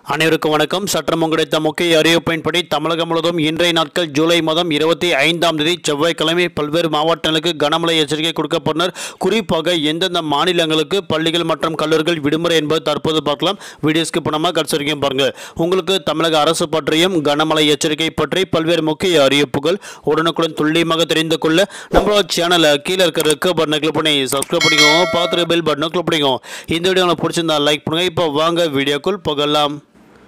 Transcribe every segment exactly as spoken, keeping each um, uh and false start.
அனைவருக்கும் வணக்கம். சற்றம் கிடைத்த முக்கிய அறிவிப்பின்படி தமிழகம் முழுவதும் இன்றைய நாட்கள் ஜூலை மாதம் இருபத்தி ஐந்தாம் தேதி செவ்வாய்க்கிழமை பல்வேறு மாவட்டங்களுக்கு கனமழை எச்சரிக்கை கொடுக்கப்பட்டனர். குறிப்பாக எந்தெந்த மாநிலங்களுக்கு பள்ளிகள் மற்றும் கல்லூரிகள் விடுமுறை என்பது தற்போது பார்க்கலாம். வீடியோஸ்க்கு பணமாக கடைசிக்கும் பாருங்கள். உங்களுக்கு தமிழக அரசு பற்றியும் கனமழை எச்சரிக்கை பற்றி பல்வேறு முக்கிய அறிவிப்புகள் உடனுக்குடன் துல்லியமாக தெரிந்து கொள்ள நம்மளோட சேனலை கீழே இருக்கிற ரெக்க பட்டனை கிளிக் பண்ணி சப்ஸ்கிரைப் பண்ணிக்கோங்க. பார்த்துட்டு பெல் பட்டனை கிளிக் பண்ணிக்கோங்க. இந்த வீடியோ உங்களுக்கு பிடிச்சிருந்தா லைக் பண்ணுங்க. இப்போ வாங்க வீடியோக்குள் போகலாம்.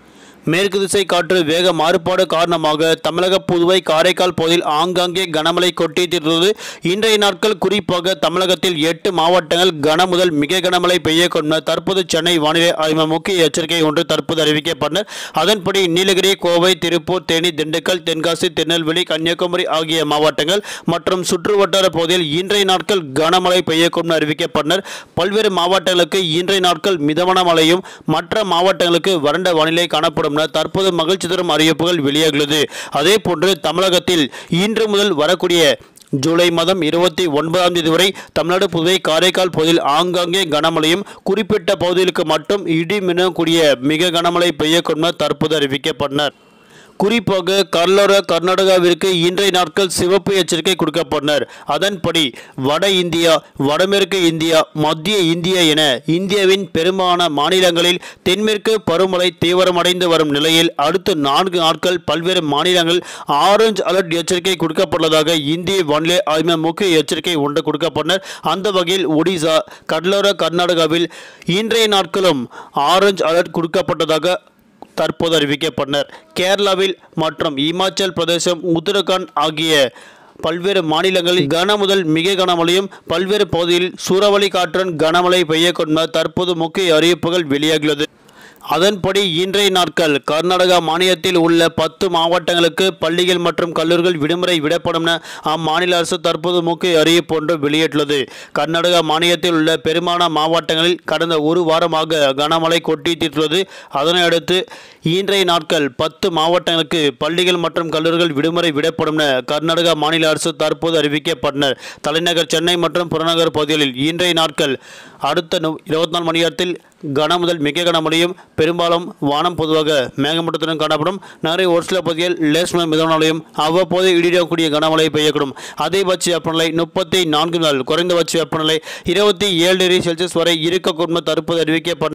மேற்கு திசை காற்று வேக மாறுபாடு காரணமாக தமிழக புதுவை காரைக்கால் பகுதியில் ஆங்காங்கே கனமழை கொட்டி தீர்த்தது. இன்றைய நாட்கள் குறிப்பாக தமிழகத்தில் எட்டு மாவட்டங்கள் கன முதல் மிக கனமழை பெய்யக்கூடும். தற்போது சென்னை வானிலை ஆய்வு முக்கிய எச்சரிக்கை ஒன்று தற்போது அறிவிக்கப்பட்டனர். அதன்படி நீலகிரி, கோவை, திருப்பூர், தேனி, திண்டுக்கல், தென்காசி, திருநெல்வேலி, கன்னியாகுமரி ஆகிய மாவட்டங்கள் மற்றும் சுற்றுவட்டார பகுதியில் இன்றைய நாட்கள் கனமழை பெய்யக்கூடும் அறிவிக்கப்பட்டனர். பல்வேறு மாவட்டங்களுக்கு இன்றைய நாட்கள் மிதமான மழையும் மற்ற மாவட்டங்களுக்கு வறண்ட வானிலை காணப்படும். தற்போது மகிழ்ச்சி தரும் அறிவிப்புகள் வெளியாகிறது. அதே போன்று தமிழகத்தில் இன்று முதல் வரக்கூடிய ஜூலை மாதம் இருபத்தி ஒன்பதாம் தேதி வரை தமிழ்நாடு, புதுவை, காரைக்கால் பகுதியில் ஆங்காங்கே கனமழையும் குறிப்பிட்ட பகுதிகளுக்கு மட்டும் இடி மின்னக்கூடிய மிக கனமழை பெய்யக்கூடும் தற்போது அறிவிக்கப்பட்டனர். குறிப்பாக கடலோர கர்நாடகாவிற்கு இன்றைய நாட்கள் சிவப்பு எச்சரிக்கை கொடுக்கப்பட்டனர். அதன்படி வட இந்தியா, வடமேற்கு இந்தியா, மத்திய இந்தியா என இந்தியாவின் பெரும்பாலான மாநிலங்களில் தென்மேற்கு பருவமழை தீவிரமடைந்து வரும் நிலையில் அடுத்த நான்கு நாட்கள் பல்வேறு மாநிலங்கள் ஆரஞ்சு அலர்ட் எச்சரிக்கை கொடுக்கப்பட்டுள்ளதாக இந்திய வானிலை ஆய்வு முக்கிய எச்சரிக்கை ஒன்று கொடுக்கப்பட்டனர். அந்த வகையில் ஒடிசா, கடலோர கர்நாடகாவில் இன்றைய நாட்களும் ஆரஞ்சு அலர்ட் கொடுக்கப்பட்டதாக தற்போது அறிவிக்கப்பட்டனர். கேரளாவில் மற்றும் இமாச்சல் பிரதேசம், உத்தரகாண்ட் ஆகிய பல்வேறு மாநிலங்களில் கன முதல் மிக கனமழையும் பல்வேறு பகுதியில் சூறாவளி காற்றுடன் கனமழை பெய்யக்கூடும் தற்போது முக்கிய அறிவிப்புகள் வெளியாகியுள்ளது. அதன்படி இன்றைய நாட்கள் கர்நாடகா மாநிலத்தில் உள்ள பத்து மாவட்டங்களுக்கு பள்ளிகள் மற்றும் கல்லூரிகள் விடுமுறை விடப்படும் என அம்மாநில அரசு தற்போது முக்கிய அறிவிப்பு ஒன்று வெளியிட்டுள்ளது. கர்நாடகா மாநிலத்தில் உள்ள பெரும்பாலான மாவட்டங்களில் கடந்த ஒரு வாரமாக கனமழை கொட்டி தீர்த்துள்ளது. அதனையடுத்து இன்றைய நாட்கள் பத்து மாவட்டங்களுக்கு பள்ளிகள் மற்றும் கல்லூரிகள் விடுமுறை விடப்படும் என கர்நாடகா மாநில அரசு தற்போது அறிவிக்கப்பட்டனர். தலைநகர் சென்னை மற்றும் புறநகர் பகுதிகளில் இன்றைய நாட்கள் அடுத்த இருபத்தி நாலு மணி நேரத்தில் கன முதல் மிக கனமழையும் பெரும்பாலும் வானம் பொதுவாக மேகமூட்டத்துடன் காணப்படும். நிறைய ஒரு சில பகுதியில் லேசான மிதமான மழையும் அவ்வப்போது இடியக்கூடிய கனமழை பெய்யக்கூடும். அதிகபட்ச வெப்பநிலை முப்பத்தி நான்கு நாள், குறைந்தபட்ச வெப்பநிலை இருபத்தி ஏழு டிகிரி செல்சியஸ் வரை இருக்கக்கூடும் தற்போது அறிவிக்கப்பட்ட